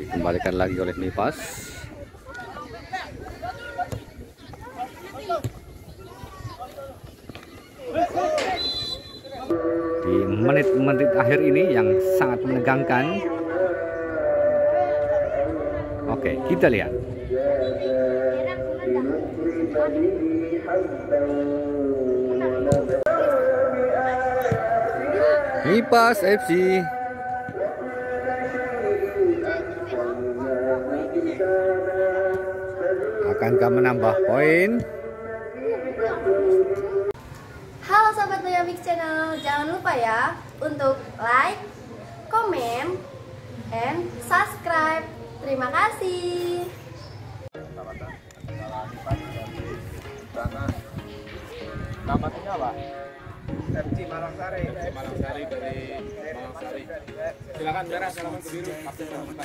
Dikembalikan lagi oleh Mipas. Di menit-menit akhir ini yang sangat menegangkan. Oke, kita lihat. Mipas FC akankah menambah poin? Halo Sobat Maya Mix Channel, jangan lupa ya untuk like, komen, and subscribe. Terima kasih. Namanya apa? FC Malangsari. Malangsari dari Malangsari. Silakan merah, silakan ke biru. Kapten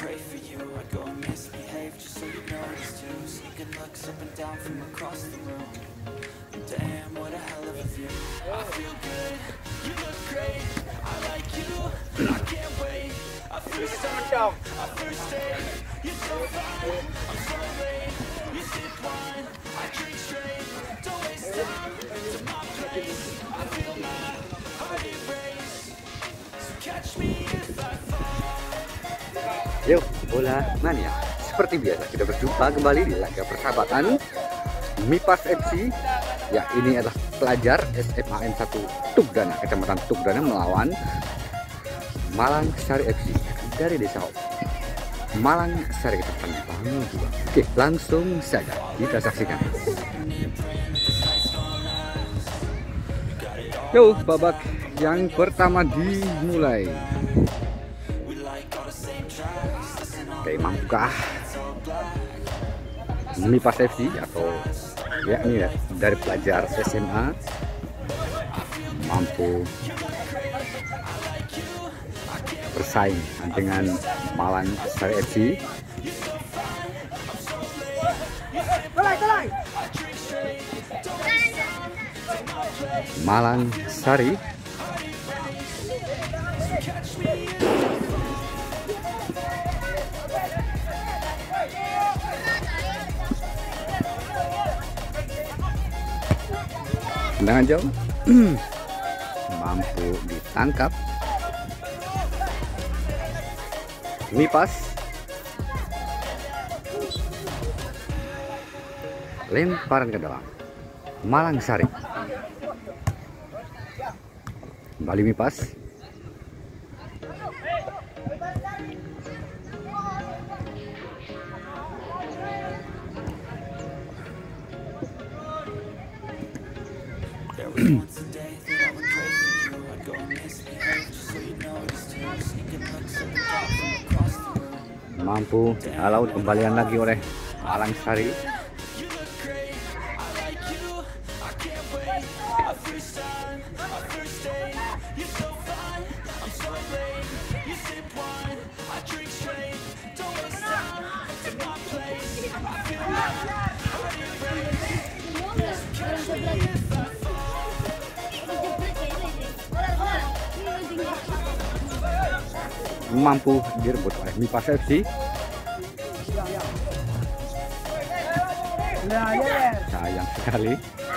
Damn, what a hell of a view. I feel good, you look great. I like you, I can't wait. I first time, I first date. You're so fine, I'm so late. You sip wine, I drink straight. Don't waste time to my place. I feel my heart erase. So catch me if I fall. Yuk, bola mania. Seperti biasa kita berjumpa kembali di laga persahabatan Mipas FC. Ya, ini adalah pelajar SMA N1 Tugdana, Kecamatan Tugdana melawan Malangsari FC dari Desa Hop. Malangsari Kecamatan Bangun juga. Oke, langsung saja kita saksikan. Yuk, babak yang pertama dimulai. Oke, mampukah Mipas FC atau ya ini ya, dari pelajar SMA mampu bersaing dengan Malangsari FC. Malangsari tendangan jauh mampu ditangkap Mipas. Lemparan ke dalam Malangsari, kembali Mipas. Mampu halau kembalian lagi oleh Malangsari. Mampu direbut oleh Mipas FC. Sayang sekali.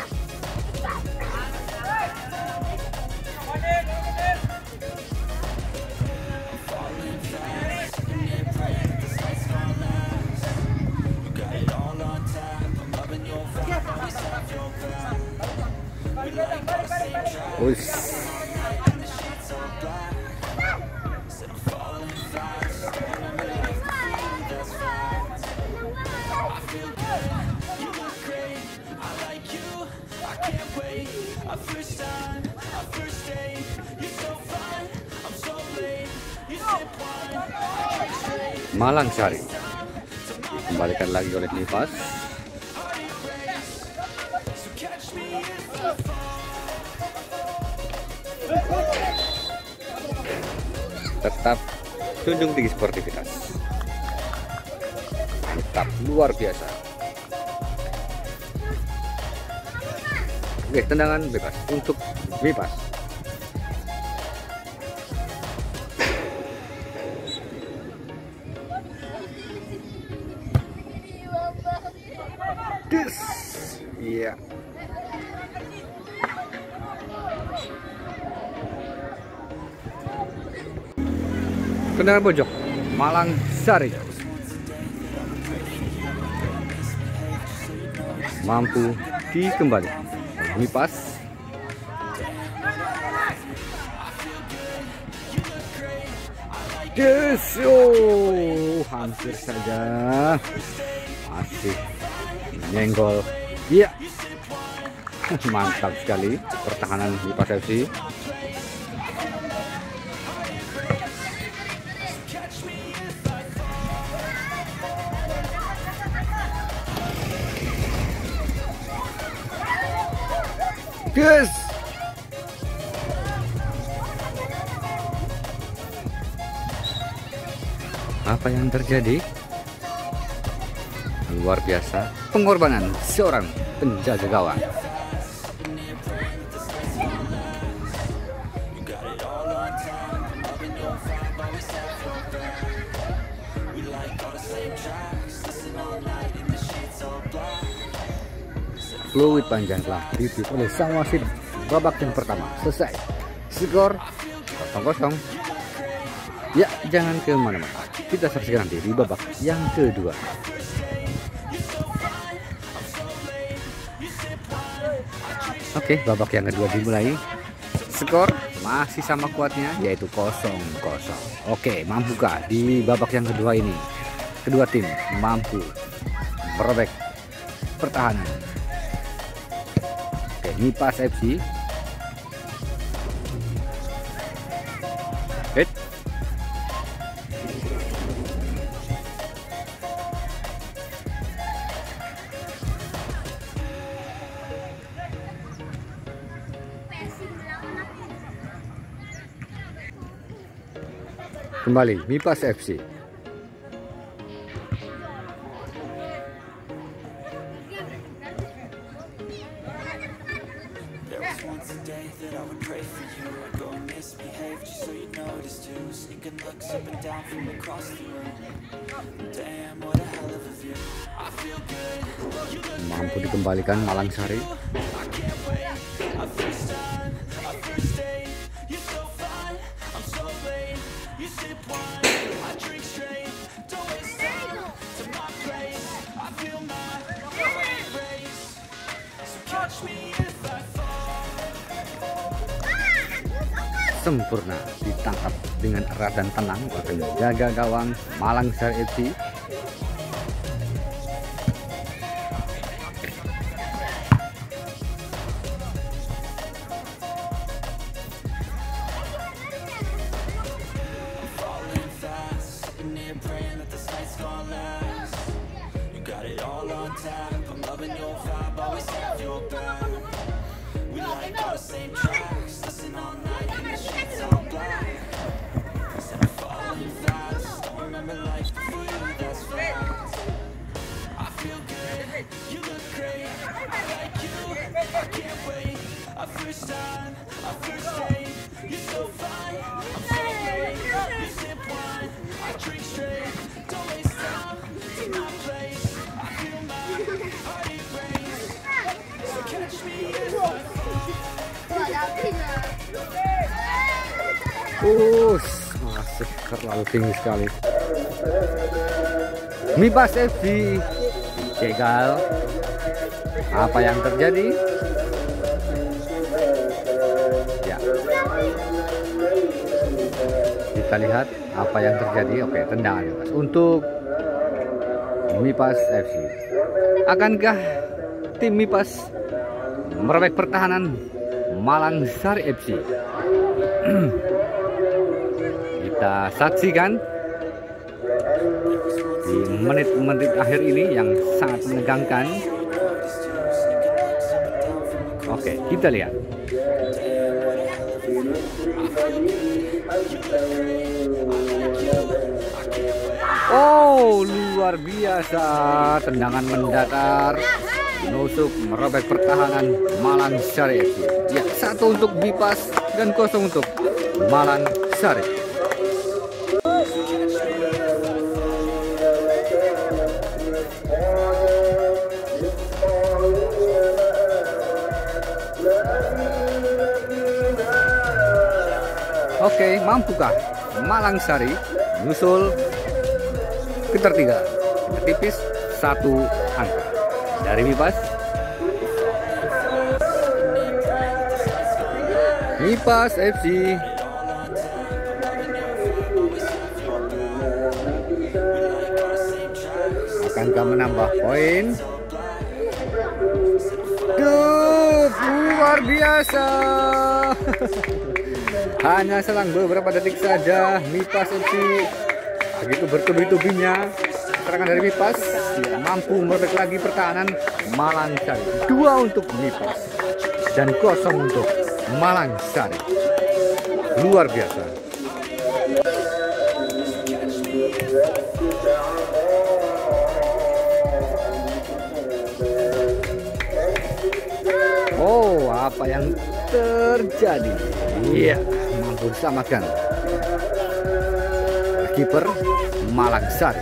Malangsari dikembalikan lagi oleh Mipas. Tetap junjung tinggi sportivitas, tetap luar biasa. Oke, tendangan bebas untuk Mipas. Des. Iya. Tendangan pojok Malang Sari mampu dikembali. Mipas hampir saja masih nyenggol. Iya. Mantap sekali pertahanan Mipas FC. Yes. Apa yang terjadi? Luar biasa pengorbanan seorang penjaga gawang. Fluid panjang telah ditiup oleh sang wasit. Babak yang pertama selesai. Skor 0-0. Ya, jangan kemana-mana. Kita saksikan nanti di babak yang kedua. Oke, babak yang kedua dimulai. Skor masih sama kuatnya, yaitu 0-0. Oke, mampukah di babak yang kedua ini kedua tim mampu merobek pertahanan? Oke, Mipas FC. Hit. Kembali Mipas FC. Mampu dikembalikan Malang Sari. Sempurna ditangkap dengan erat dan tenang oleh penjaga gawang Malang Sari FC. Masih terlalu tinggi sekali. Mipas FC gagal. Apa yang terjadi? Ya, kita lihat apa yang terjadi. Oke, tendangan bebas untuk Mipas FC. Akankah tim Mipas merobek pertahanan Malang Sari FC? Kita saksikan di menit-menit akhir ini yang sangat menegangkan. Oke, kita lihat. Oh, luar biasa tendangan mendatar menusuk merobek pertahanan Malang Sari FC. Ya, 1 untuk Mipas dan 0 untuk Malang Sari. Oke, mampukah Malang Sari menyusul ketertinggalan tipis 1 angka dari Mipas? Mipas FC akankah menambah poin? Luar biasa. Hanya selang beberapa detik saja Mipas FC begitu bertubi-tubinya serangan dari Mipas mampu merebut lagi pertahanan Malang Sari. 2 untuk Mipas dan 0 untuk Malang Sari. Luar biasa. Oh, apa yang terjadi? Iya, mampu diselamatkan kiper Malang Sari.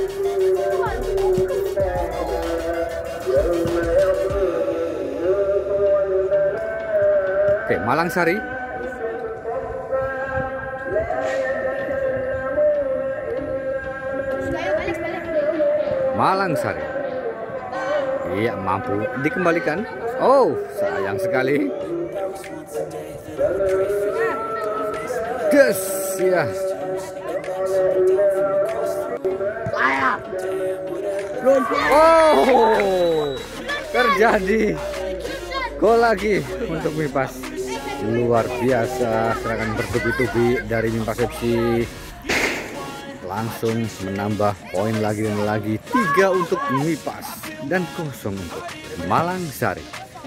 Oke, Malang Sari. Malang Sari. Iya, mampu dikembalikan. Oh, sayang sekali. Des, ya. Oh, terjadi gol lagi untuk Mipas. Luar biasa serangan bertubi-tubi dari Mipas FC. Langsung menambah poin lagi dan lagi. 3 untuk Mipas dan 0 untuk Malang Sari.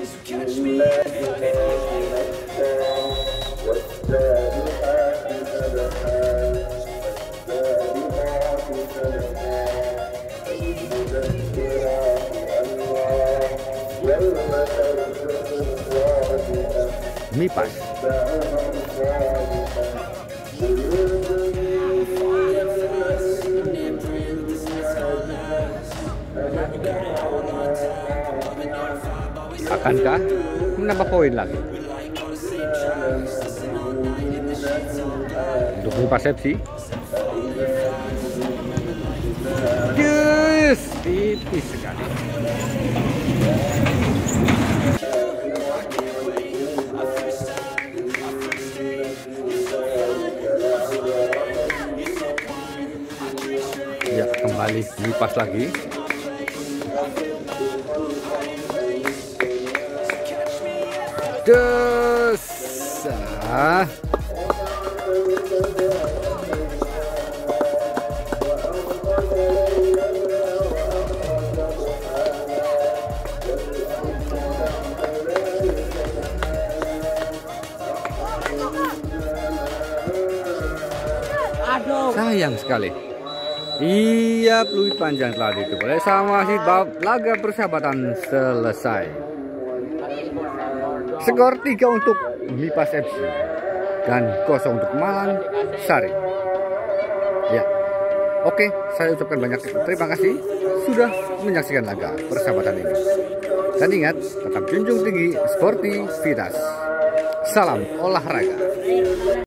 Mipas. Akankah menambah poin lagi untuk Mipas FC? Yes, tipis sekali. Ya, kembali Mipas lagi. Desa. Sayang sekali. Iya, peluit panjang telah ditutup oleh sang wasit. Laga persahabatan selesai. Skor 3 untuk Mipas FC dan 0 untuk Malang Sari. Ya, oke, saya ucapkan banyak terima kasih sudah menyaksikan laga persahabatan ini. Dan ingat, tetap junjung tinggi sportivitas. Salam olahraga.